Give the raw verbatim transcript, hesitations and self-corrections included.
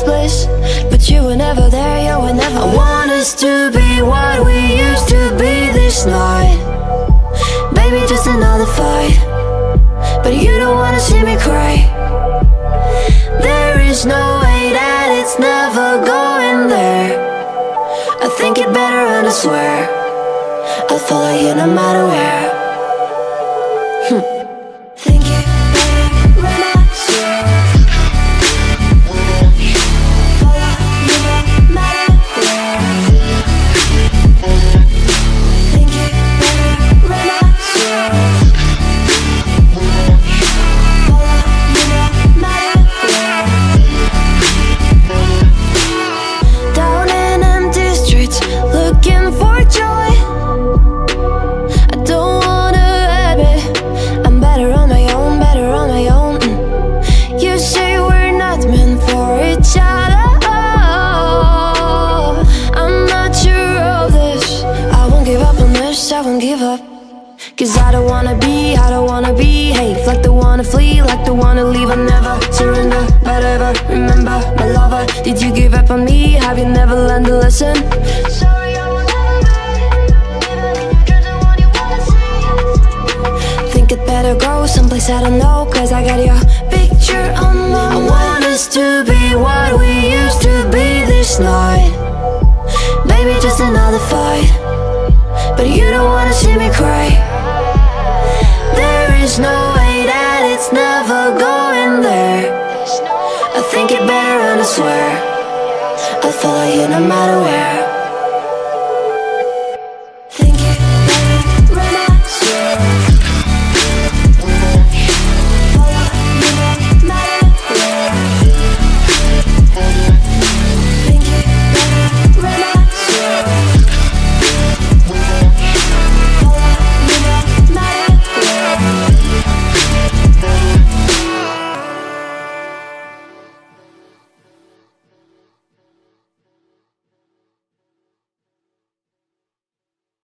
bliss, but you were never there, you were never. I want us to be what we used to be this night. Baby, just another fight, but you don't wanna see me cry. There is no way that it's never going there. I think it better and I swear I'll follow you no matter where. hm. Think it better when I swear follow you no matter where. Think it better when I swear follow you no matter where. Down in empty streets, looking for joy. I don't wanna admit I'm better on my own, better on my own. mm. You say we're not meant for each other. I'm not sure of this. I won't give up on this, I won't give up. Cause I don't wanna be, I don't wanna behave like the wanna flee, like the wanna leave. I never surrender, but ever remember my lover. Did you give up on me? Have you never learned to listen? Sorry, I will never be, even in your dreams, the one you wanna see. Think it better go someplace I don't know, cause I got your picture on my mind. I want us to be what we used to be this night. Baby, just another fight, but you don't wanna see me cry. There is no way that it's never going there. I think it better and I swear I'll follow you no matter where.